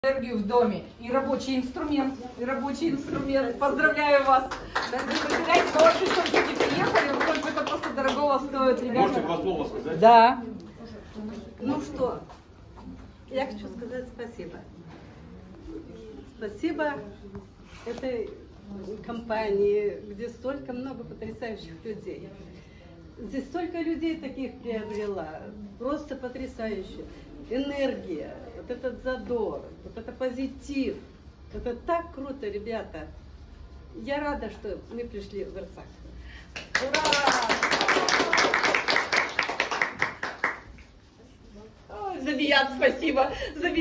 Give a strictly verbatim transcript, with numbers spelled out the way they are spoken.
Энергию в доме. И рабочий инструмент. И рабочий инструмент. Поздравляю вас. Поздравляйте, но очень что люди приехали, хоть это просто дорогого стоит, ребята. Можете два слова сказать? Да. Ну что, я хочу сказать спасибо. Спасибо этой компании, где столько много потрясающих людей. Здесь столько людей таких приобрела. Просто потрясающе. Энергия, вот этот задор, вот это позитив. Это так круто, ребята. Я рада, что мы пришли в Арцах. Ура! Забият, спасибо. Забият.